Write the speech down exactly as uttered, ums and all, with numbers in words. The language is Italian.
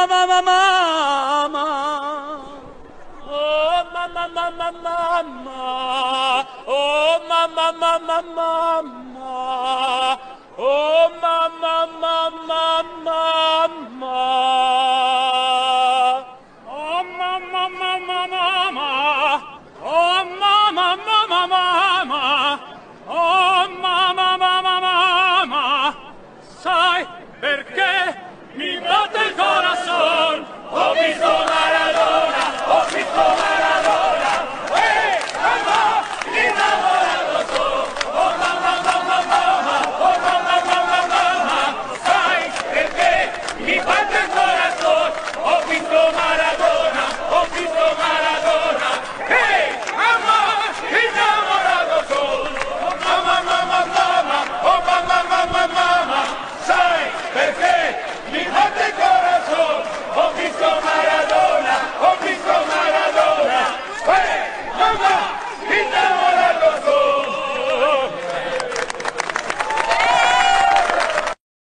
mamma, mamma. Oh mamma, mamma, mamma. Oh mamma, mamma, mamma. Oh mamma, mamma, mamma. Oh mamma, mamma, mamma. Oh mamma, mamma, mamma. Oh mamma, mamma, mamma. Sai perché mi batte il corazon? Ho visto Maradona, ho visto Maradona. Eh, mamma, innamorato sono. Oh mamma, mamma, mamma. Oh mamma, mamma, mamma. Sai perché mi batte il corazon? Ho visto Maradona, ho visto Maradona. Eh, mamma, innamorato sono. Oh mamma, mamma, mamma. Oh mamma, mamma, mamma. Sai perché?